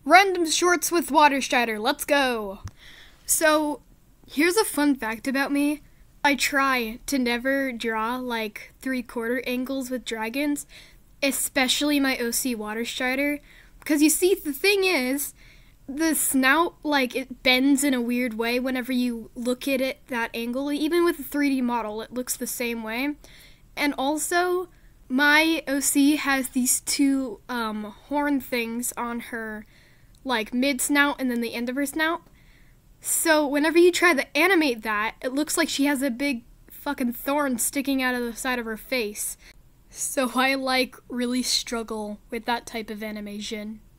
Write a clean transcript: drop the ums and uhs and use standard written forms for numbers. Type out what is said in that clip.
Random shorts with Water Strider, let's go! So, here's a fun fact about me. I try to never draw like 3/4 angles with dragons, especially my OC Water Strider. Because you see, the thing is, the snout, like, it bends in a weird way whenever you look at it that angle. Even with a 3D model, it looks the same way. And also, my OC has these two horn things on her, like, mid-snout and then the end of her snout. So whenever you try to animate that, it looks like she has a big fucking thorn sticking out of the side of her face. So I, like, really struggle with that type of animation.